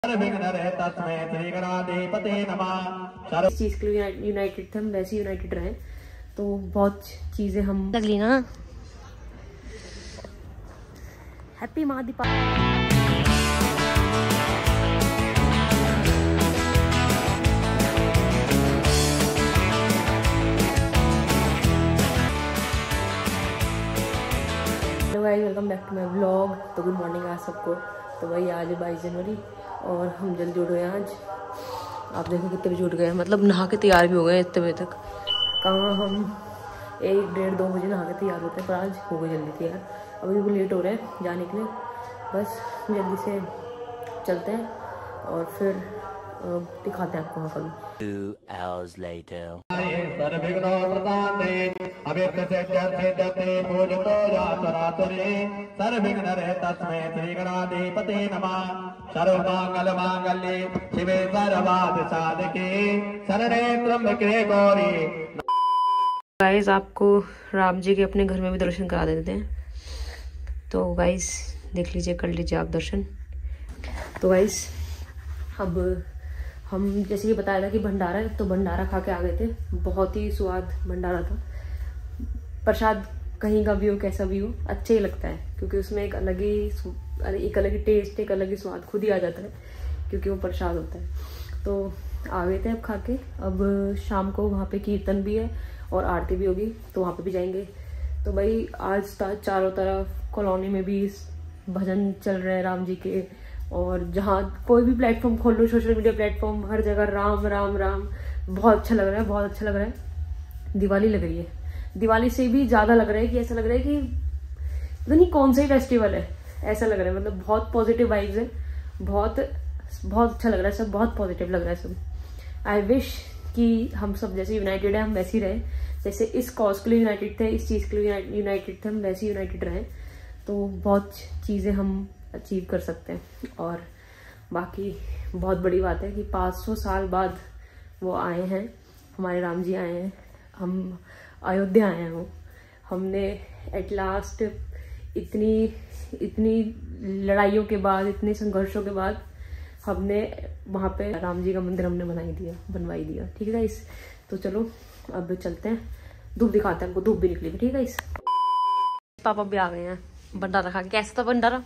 इस चीज के लिए यूनाइटेड थे, हम वैसे यूनाइटेड रहे तो बहुत चीजें हम लगली ना। हैप्पी माँ Deepawali. Hello guys, welcome back to my vlog. तो गुड मॉर्निंग आज सबको। तो भाई आज है 22 जनवरी और हम जल्दी उठ गए आज। आप देखो कितने बजे उठ गए, मतलब नहा के तैयार भी हो गए इतने बजे तक। कहाँ हम 1, 1:30, 2 बजे नहा के तैयार होते हैं, पर आज हो गए जल्दी तैयार। अभी भी लेट हो रहे हैं जाने के लिए, बस जल्दी से चलते हैं और फिर दिखाते हैं आपको वहाँ पर। 2 hours later. गाइस आपको राम जी के अपने घर में भी दर्शन करा देते हैं। तो गाइस देख लीजिए, कर लीजिए आप दर्शन। तो गाइस अब हम जैसे कि बताया था कि भंडारा है, तो भंडारा खा के आ गए थे। बहुत ही स्वाद भंडारा था। प्रसाद कहीं का भी हो, कैसा भी हो, अच्छा ही लगता है, क्योंकि उसमें एक अलग ही टेस्ट, एक अलग ही स्वाद खुद ही आ जाता है, क्योंकि वो प्रसाद होता है। तो आ गए थे अब खा के। अब शाम को वहाँ पे कीर्तन भी है और आरती भी होगी, तो वहाँ पे भी जाएंगे। तो भाई आज चारों तरफ कॉलोनी में भी भजन चल रहे हैं राम जी के, और जहाँ कोई भी प्लेटफॉर्म खोल लो, सोशल मीडिया प्लेटफॉर्म, हर जगह राम राम राम। बहुत अच्छा लग रहा है, बहुत अच्छा लग रहा है। दिवाली लग रही है, दिवाली से भी ज्यादा लग रहा है कि ऐसा लग रहा है कि पता नहीं कौन सा ही फेस्टिवल है, ऐसा लग रहा है। मतलब बहुत पॉजिटिव वाइब्स है, बहुत बहुत अच्छा लग रहा है, सब बहुत पॉजिटिव लग रहा है सब। आई विश कि हम सब जैसे यूनाइटेड है, हम वैसे ही रहे। जैसे इस कॉज के लिए यूनाइटेड थे, इस चीज के लिए यूनाइटेड थे, हम वैसे ही यूनाइटेड रहे, तो बहुत चीजें हम अचीव कर सकते हैं। और बाकी बहुत बड़ी बात है कि 500 साल बाद वो आए हैं, हमारे राम जी आए हैं, हम अयोध्या आए हैं। हमने एट लास्ट इतनी लड़ाइयों के बाद, इतने संघर्षों के बाद हमने वहाँ पे राम जी का मंदिर हमने बनवाई दिया। ठीक है गाइस, तो चलो अब चलते हैं। धूप दिखाते हैं हमको, धूप भी निकली। ठीक है गाइस, पापा भी आ गए हैं भंडारा खा के। कैसा था भंडारा?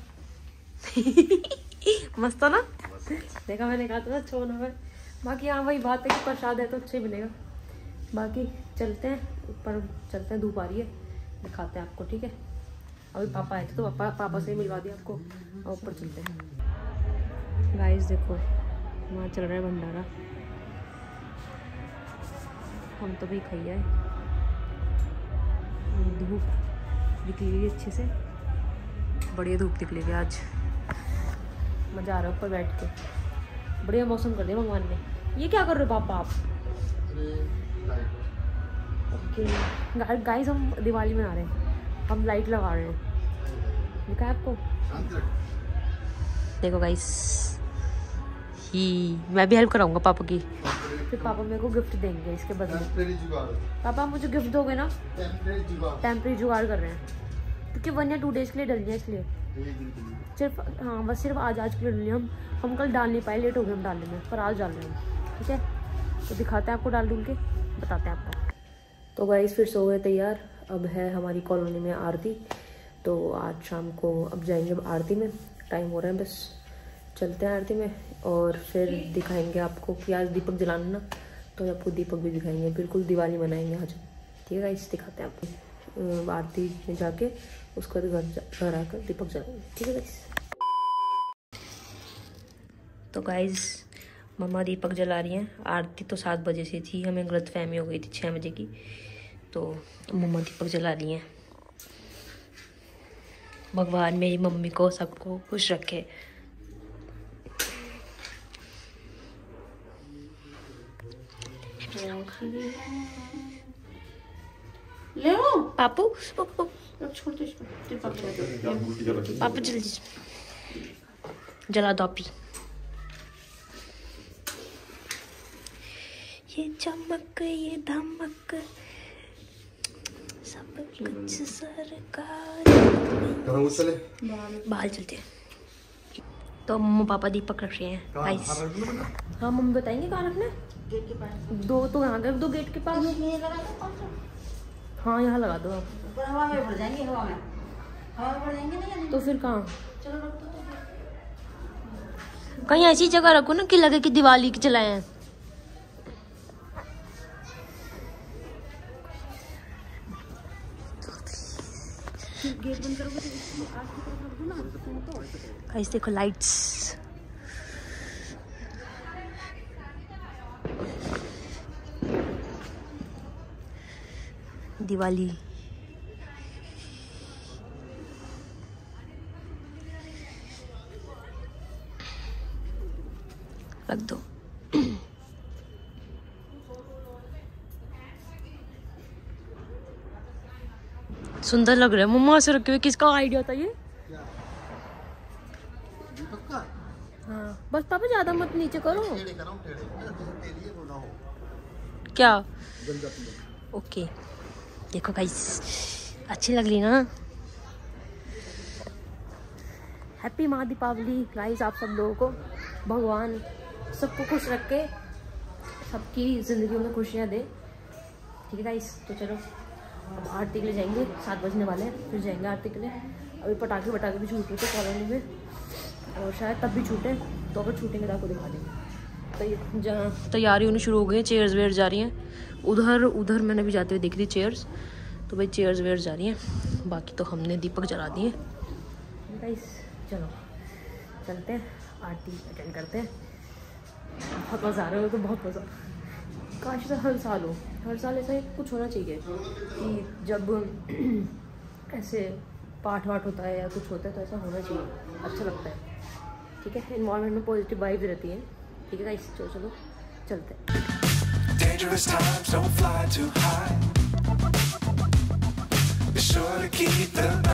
मस्त था ना? देखा, मैंने कहा था अच्छा बना है। बाकी हाँ वही बात है कि प्रसाद है तो अच्छा ही बनेगा। बाकी चलते हैं ऊपर, चलते हैं, धूप आ रही है, दिखाते हैं आपको। ठीक है, अभी पापा आए थे तो पापा से ही मिलवा दिया आपको, और ऊपर चलते हैं। गाइस देखो, वहाँ चल रहा है भंडारा, हम तो भी खाई है। धूप निकली हुई अच्छे से, बढ़िया धूप निकली हुई आज। मज़ा आ रहा है ऊपर बैठ के, बढ़िया मौसम कर दिया भगवान ने। ये क्या कर रहे हो पापा आप? ओके गाइस, हम दिवाली में आ रहे हैं, हम लाइट लगा रहे हैं। दिखा है आपको? देखो गाइस, मैं भी हेल्प कराऊंगा पापा की, फिर पापा मेरे को गिफ्ट देंगे इसके बदले। पापा मुझे गिफ्ट दोगे ना? टेम्परेरी जुगाड़ कर रहे हैं, क्योंकि 1 या 2 डेज के लिए डलनी है, इसलिए सिर्फ, हाँ बस सिर्फ आज के लिए डलनी है। हम कल डाल नहीं पाए, लेट हो गए हम डालने में, पर आज डाल रहे हैं। ठीक है, तो दिखाते हैं आपको, डाल डूल के बताते हैं आपको। तो गाइस फिर सो गए तैयार। अब है हमारी कॉलोनी में आरती, तो आज शाम को अब जाएंगे अब आरती में। टाइम हो रहा है, बस चलते हैं आरती में और फिर दिखाएंगे आपको कि आज दीपक जलाना ना, तो आपको दीपक भी दिखाएंगे। बिल्कुल दिवाली मनाएंगे आज। ठीक है गाइस, दिखाते हैं आपको आरती में जाके, उसके बाद घर आकर दीपक जलाएंगे। ठीक है गाइस। तो गाइस मम्मा दीपक जला रही हैं। आरती तो 7 बजे से थी, हमें गलतफहमी हो गई थी 6 बजे की, तो मम्मा दीपक जला रही हैं। भगवान मेरी मम्मी को, सबको खुश रखे। ले लो पापू, पापू जल्दी जला दो पी। ये चमक, ये धमक, सब कुछ सरकार। बाहर चलते हैं। तो मम्मा पापा दीपक रख रहे हैं गाइस। हाँ मम्मी बताएंगे कहाँ रखना है। गेट के पास। दो तो यहाँ रख दो गेट के पास। हाँ यहाँ लगा दो आप। ऊपर हवा में भर जाएंगे, हवा में भर जाएंगे नहीं। तो फिर कहाँ? चलो रख दो। कहीं ऐसी जगह रखो ना कि लगे कि दिवाली की चलाए हैं। गेट बंद करोगे तो आग की तरफ रख दो ना। गाइस देखो लाइट्स। दिवाली रख दो। सुंदर लग रहा है। मम्मा से रखे हुए किसका आइडिया था ये? हाँ बस पापा ज्यादा मत नीचे करो। क्या? ओके देखो गाइस अच्छी लग रही ना। हैप्पी माँ दीपावली गाइस आप सब लोगों को। भगवान सबको खुश रख के सबकी ज़िंदगी में खुशियाँ दे। ठीक है गाइस तो चलो अब आरती के लिए जाएंगे। 7 बजने वाले हैं फिर जाएंगे आरती के लिए। अभी पटाखे भी छूट रहे थे कॉलोनी में और शायद तब भी छूटे। तो अगर छूटेंगे तो आपको दिखा देंगे। तो जहाँ तैयारी होनी शुरू हो गई है। चेयर्स वेयर जा रही हैं उधर मैंने भी जाते हुए देखी थी चेयर्स। तो भाई चेयर्स वेयर जा रही हैं। बाकी तो हमने दीपक जला दिए गाइस। चलो चलते हैं आरती अटेंड करते हैं। बहुत मज़ा आ रहा है तो बहुत मज़ा। काश तो हर साल हो। हर साल ऐसा कुछ होना चाहिए कि जब ऐसे पाठ वाठ होता है या कुछ होता है तो ऐसा होना चाहिए। अच्छा लगता है। ठीक है इन्वायरमेंट में पॉजिटिव वाइब्स रहती हैं। ठीक है गाइस चलो चलते हैं। Dangerous times don't fly too high. Be sure to keep the